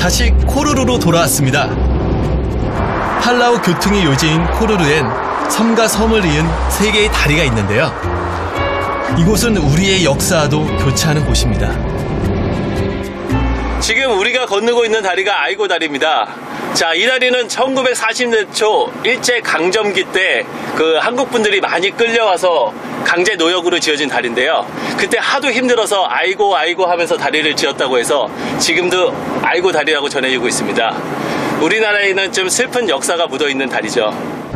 다시 코루루로 돌아왔습니다. 팔라우 교통의 요지인 코루루엔 섬과 섬을 이은 3개의 다리가 있는데요. 이곳은 우리의 역사와도 교차하는 곳입니다. 지금 우리가 건너고 있는 다리가 아이고 다리입니다. 자, 이 다리는 1940년대 초 일제 강점기 때 그 한국 분들이 많이 끌려와서 강제 노역으로 지어진 다리인데요. 그때 하도 힘들어서 아이고 하면서 다리를 지었다고 해서 지금도 아이고 다리라고 전해지고 있습니다. 우리나라에는 좀 슬픈 역사가 묻어있는 다리죠.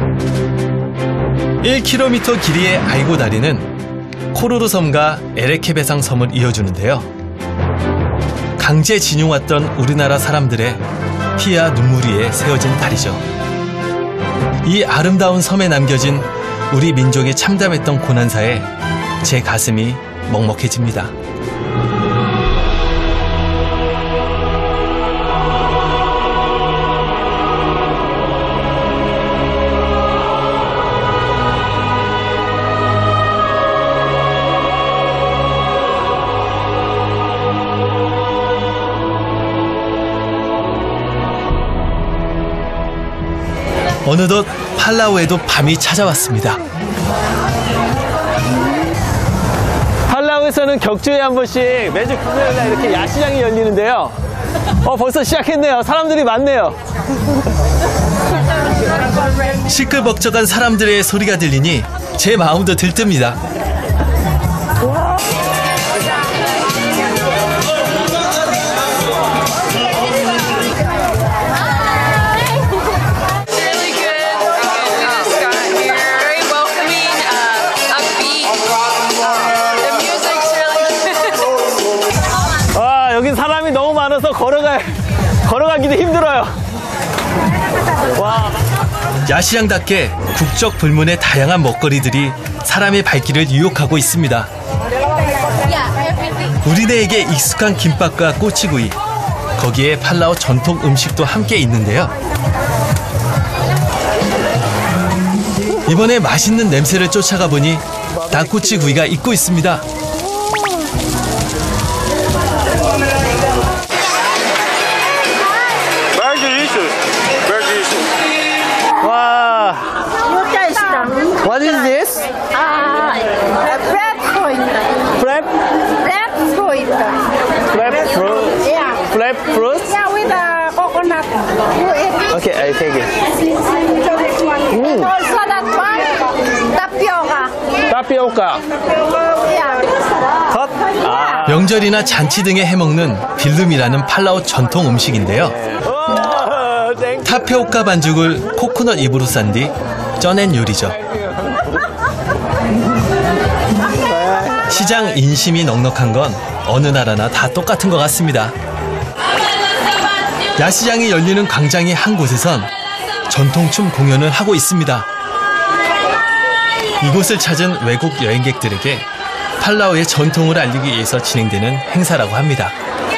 1km 길이의 아이고 다리는 코루루 섬과 에레케베상 섬을 이어주는데요. 강제 징용왔던 우리나라 사람들의 피와 눈물 위에 세워진 다리죠. 이 아름다운 섬에 남겨진 우리 민족이 참담했던 고난사에 제 가슴이 먹먹해집니다. 어느덧 팔라우에도 밤이 찾아왔습니다. 팔라우에서는 격주에 한 번씩 매주 금요일날 이렇게 야시장이 열리는데요. 벌써 시작했네요. 사람들이 많네요. 시끌벅적한 사람들의 소리가 들리니 제 마음도 들뜹니다. 여긴 사람이 너무 많아서 걸어가기도 힘들어요. 와. 야시장답게 국적 불문의 다양한 먹거리들이 사람의 발길을 유혹하고 있습니다. 우리네에게 익숙한 김밥과 꼬치구이, 거기에 팔라우 전통 음식도 함께 있는데요. 이번에 맛있는 냄새를 쫓아가 보니 닭꼬치구이가 있고 있습니다. 와. What is this? Crab fruit. Crab? Crab fruit. Crab fruit? Yeah. Crab fruit? Yeah, with coconut. You eat it. Okay, I take it. And also that one, tapioca. 타피오카. Yeah. 컷? 명절이나 잔치 등에 해먹는 빌룸이라는 팔라우 전통 음식인데요. 타피오카 반죽을 코코넛 잎으로 싼 뒤 쪄낸 요리죠. 시장 인심이 넉넉한 건 어느 나라나 다 똑같은 것 같습니다. 야시장이 열리는 광장의 한 곳에선 전통춤 공연을 하고 있습니다. 이곳을 찾은 외국 여행객들에게 팔라우의 전통을 알리기 위해서 진행되는 행사라고 합니다.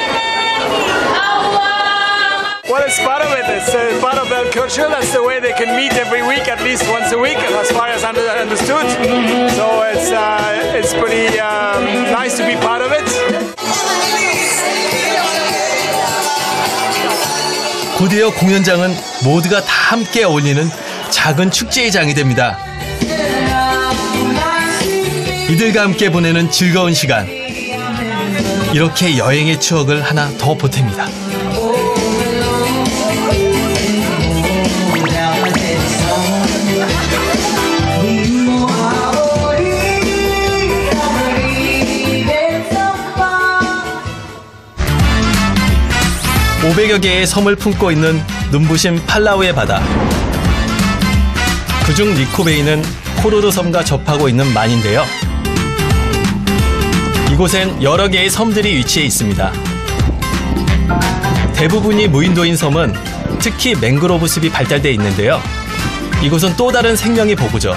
Well, it's part of it. It's part of their culture. That's the way they can meet every week, at least once a week, as far as I understood. So it's pretty nice to be part of it. 곧이어 공연장은 모두가 다 함께 어울리는 작은 축제의 장이 됩니다. 이들과 함께 보내는 즐거운 시간. 이렇게 여행의 추억을 하나 더 보탭니다. (500여) 개의 섬을 품고 있는 눈부신 팔라우의 바다. 그중 니코베이는 코루루 섬과 접하고 있는 만인데요. 이곳엔 여러 개의 섬들이 위치해 있습니다. 대부분이 무인도인 섬은 특히 맹그로브 숲이 발달되어 있는데요. 이곳은 또 다른 생명의 보고죠.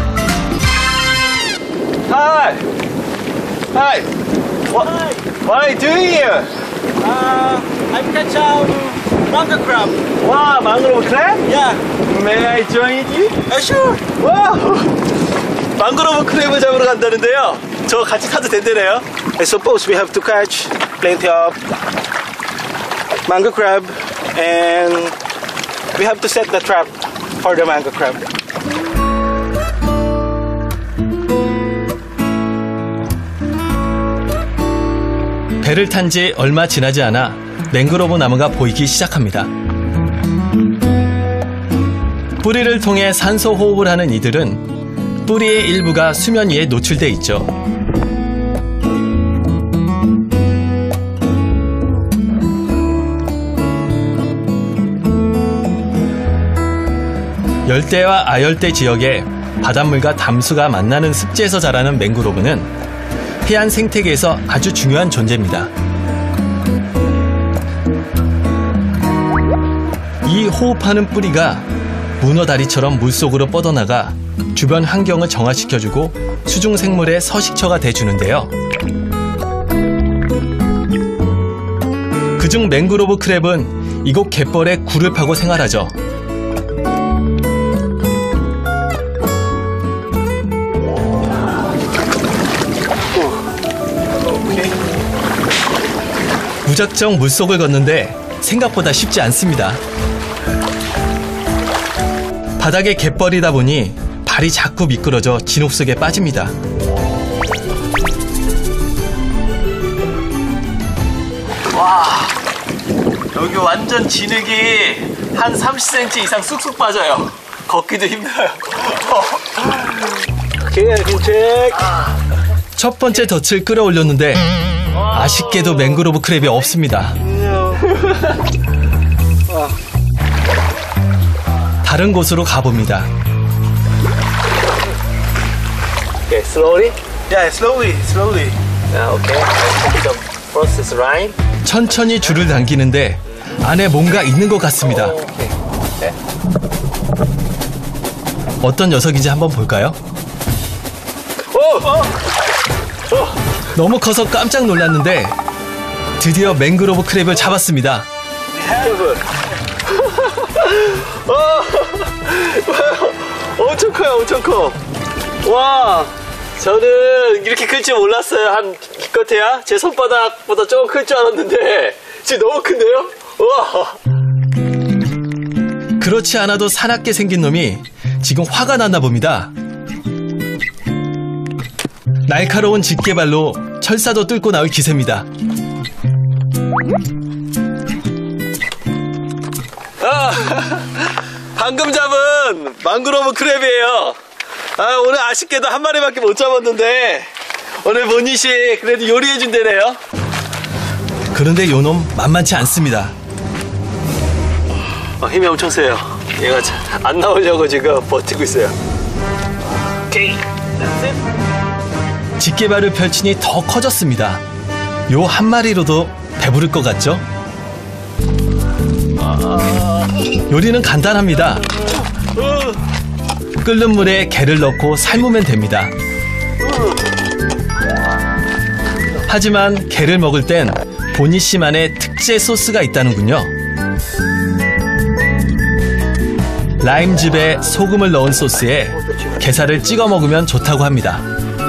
Hi! Hi! What are you doing here? I'm catch mangrove crab. Wow, mangrove crab? Yeah. May I join you? Sure. 와우! 망그로브 크랩을 잡으러 간다는데요. 저 같이 타도 된대네요. I suppose we have to catch plenty of mango crab, and we have to set the trap for the mango crab. 배를 탄 지 얼마 지나지 않아 맹그로브 나무가 보이기 시작합니다. 뿌리를 통해 산소 호흡을 하는 이들은 뿌리의 일부가 수면 위에 노출돼 있죠. 열대와 아열대 지역에 바닷물과 담수가 만나는 습지에서 자라는 맹그로브는 해안 생태계에서 아주 중요한 존재입니다. 이 호흡하는 뿌리가 문어다리처럼 물속으로 뻗어나가 주변 환경을 정화시켜주고 수중생물의 서식처가 돼주는데요. 그중 맹그로브 크랩은 이곳 갯벌에 굴을 파고 생활하죠. 무작정 물속을 걷는데 생각보다 쉽지 않습니다. 바닥에 갯벌이다 보니 발이 자꾸 미끄러져 진흙 속에 빠집니다. 와, 여기 완전 진흙이 한 30cm 이상 쑥쑥 빠져요. 걷기도 힘들어요. Okay, I can check. 첫 번째 덫을 끌어올렸는데 아쉽게도 맹그로브 크랩이 없습니다. 다른 곳으로 가봅니다. Okay, slowly. Yeah, slowly. Okay. The process right. 천천히 줄을 당기는데 안에 뭔가 있는 것 같습니다. 어떤 녀석인지 한번 볼까요? 너무 커서 깜짝 놀랐는데 드디어 맹그로브 크랩을 잡았습니다. 엄청 커요, 엄청 커. 와, 저는 이렇게 클 줄 몰랐어요. 한 기껏해야 제 손바닥보다 조금 클 줄 알았는데 지금 너무 큰데요? 와. 그렇지 않아도 사납게 생긴 놈이 지금 화가 났나 봅니다. 날카로운 집게발로 철사도 뚫고 나올 기세입니다. 방금 잡은 망그로브 크랩이에요. 오늘 아쉽게도 한 마리밖에 못 잡았는데 오늘 모니씨 그래도 요리해준대네요. 그런데 요놈 만만치 않습니다. 힘이 엄청 세요. 얘가 안 나오려고 지금 버티고 있어요. 오케이. 집게발을 펼치니 더 커졌습니다. 요 한 마리로도 배부를 것 같죠? 요리는 간단합니다. 끓는 물에 게를 넣고 삶으면 됩니다. 하지만 게를 먹을 땐 보니씨만의 특제 소스가 있다는군요. 라임즙에 소금을 넣은 소스에 게살을 찍어 먹으면 좋다고 합니다.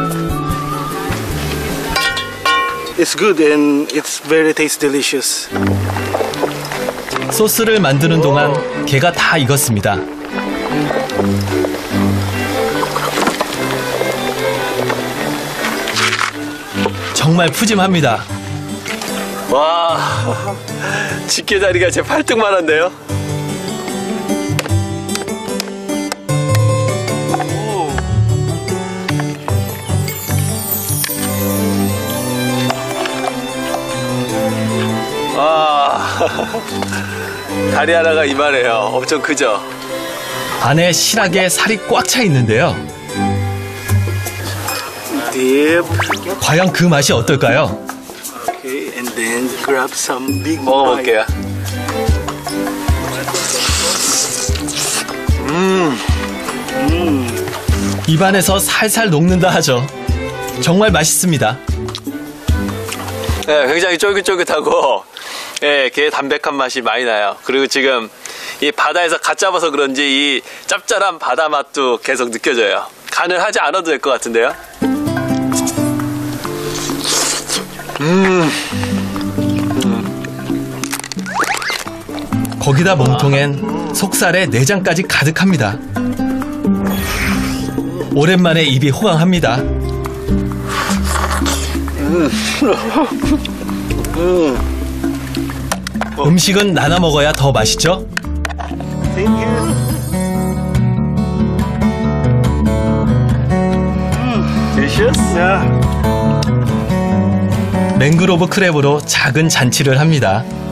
It's good and it's very taste delicious. 소스를 만드는 동안 게가 다 익었습니다. 정말 푸짐합니다. 와, 집게다리가 제 팔뚝만한데요? 다리 하나가 이만해요. 엄청 크죠? 안에 실하게 살이 꽉 차 있는데요. Dip. 과연 그 맛이 어떨까요? Okay, and then grab some big 먹어볼게요. 입안에서 살살 녹는다 하죠. 정말 맛있습니다. 네, 굉장히 쫄깃쫄깃하고 예, 게 담백한 맛이 많이 나요. 그리고 지금 이 바다에서 갓 잡아서 그런지 이 짭짤한 바다 맛도 계속 느껴져요. 간을 하지 않아도 될 것 같은데요. 거기다 몸통엔 속살에 내장까지 가득합니다. 오랜만에 입이 호강합니다. 음식은 나눠 먹어야 더 맛있죠? Delicious? Yeah. 맹그로브 크랩으로 작은 잔치를 합니다.